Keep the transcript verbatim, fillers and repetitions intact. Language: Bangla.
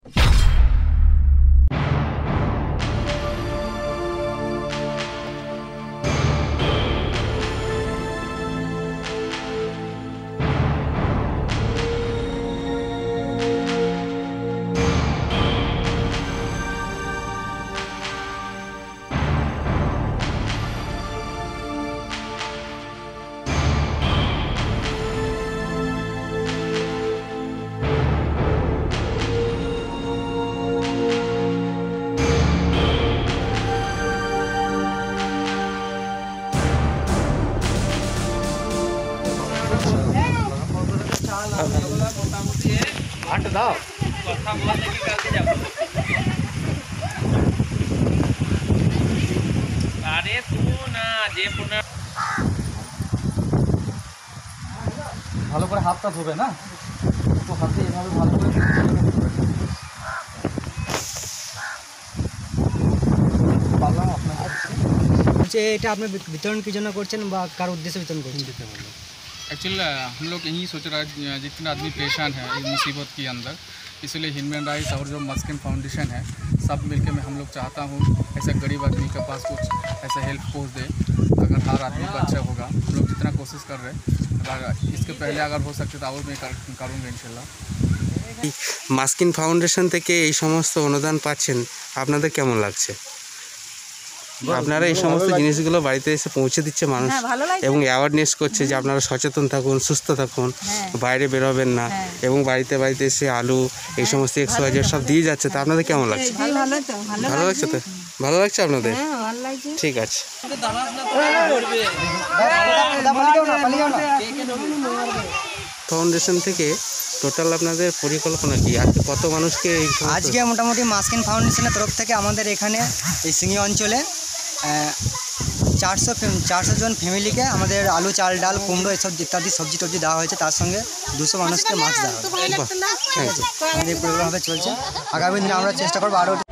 দাও কথা বলা দেখি কালকে যাব আরে তুই না যে পুনা ভালো করে হাতটা ধোবে না তো হাতে এভাবে ভালো করে পারলাম আপনার যে এটা আপনি বিতরণ কি জন্য করছেন বা কার উদ্দেশ্যে বিতরণ করছেন? एक्चुअल हम लोग यही सोच रहा है जितने आदमी परेशान है इस मुसीबत के अंदर, इसलिए ह्यूमन राइट्स और जो मस्किन फाउंडेशन है सब मिलकर मैं हम लोग चाहता हूँ ऐसा गरीब आदमी के पास कुछ ऐसा हेल्प पहुँच दे। अगर हर आदमी का अच्छा होगा, हम लोग जितना कोशिश कर रहे हैं, अगर इसके पहले अगर हो सकते तो और मैं कर, करूँगा इंशाल्लाह। মাস্কিন ফাউন্ডেশন থেকে এই সমস্ত অনুদান পাচ্ছেন, আপনাদের কেমন লাগছে? আপনারা এই সমস্ত জিনিসগুলো বাড়িতে এসে পৌঁছে দিচ্ছে মানুষ এবং অ্যাওয়ারনেস করছে যে আপনারা সচেতন থাকুন, সুস্থ থাকুন, বাইরে বেরোবেন না এবং বাড়িতে বাড়িতে এসে আলু এই সমস্ত এক্স ওয়াই জেড সব দিয়ে যাচ্ছে। তা আপনাদের কেমন লাগছে? ভালো লাগছে তো? ভালো লাগছে আপনাদের? ঠিক আছে। ফাউন্ডেশন থেকে টোটাল আপনাদের পরিকল্পনা কি? আজকে কত মানুষকে? আজকে মোটামুটি মাস্কিন ফাউন্ডেশনের তরফ থেকে আমাদের এখানে এই সিঙ্গি অঞ্চলে চারশো চারশো জন ফ্যামিলিকে আমাদের আলু, চাল, ডাল, কুমড়ো এসব ইত্যাদি সবজি টবজি দেওয়া হয়েছে। তার সঙ্গে দুশো মানুষকে মাছ দেওয়া হবে। ঠিক আছে, আমাদের এই প্রোগ্রামভাবে চলছে। আগামী দিনে আমরা চেষ্টা করবো আরও